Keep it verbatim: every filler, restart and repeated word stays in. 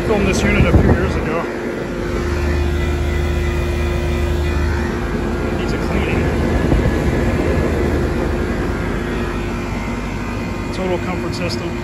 filmed this unit a few years ago. It needs a cleaning. Total comfort system.